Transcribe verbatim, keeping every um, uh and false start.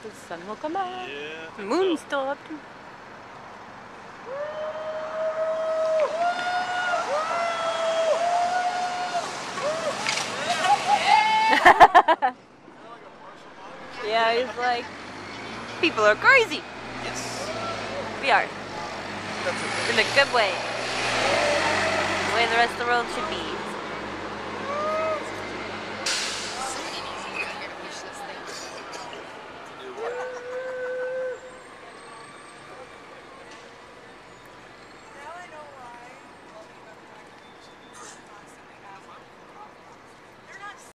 the sun will come out. Yeah. The moon so. stopped. Yeah, he's like, people are crazy. Yes. We are. That's okay. In a good way. The way the rest of the world should be.